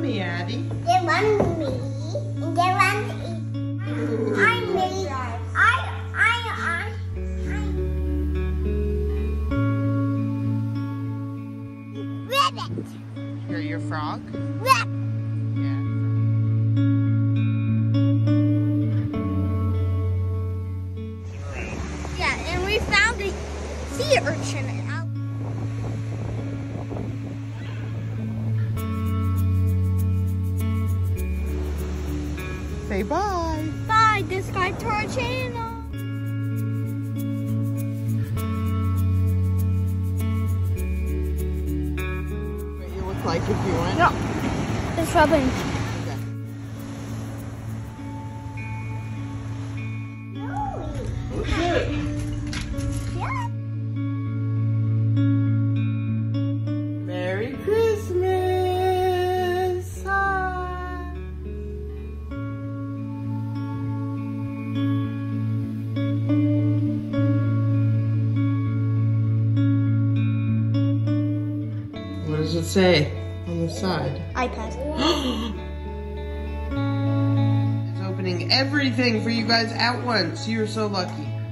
Mommy, Addie. They want me. They want me. I'm me. Rabbit. You're your frog? Rabbit. Yeah. Yeah, and we found a sea urchin. Say bye. Bye, subscribe to our channel. What you look like if you went? No, it's rubbing. Merry Christmas. What does it say on the side? iPad. It's opening everything for you guys at once. You're so lucky.